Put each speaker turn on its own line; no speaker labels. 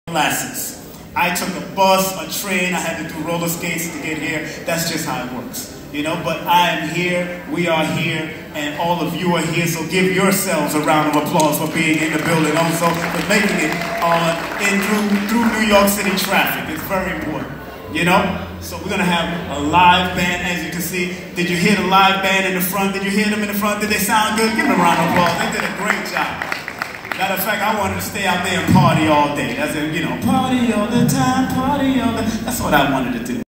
Molasses. I took a bus, a train, I had to do roller skates to get here. That's just how it works. You know, but I am here, we are here, and all of you are here, so give yourselves a round of applause for being in the building, also for making it through New York City traffic. It's very important, you know? So we're going to have a live band, as you can see. Did you hear the live band in the front? Did you hear them in the front? Did they sound good? Give them a round of applause. They did a great job. Matter of fact, I wanted to stay out there and party all day. That's it, you know, party all the time, party all the... That's what I wanted to do.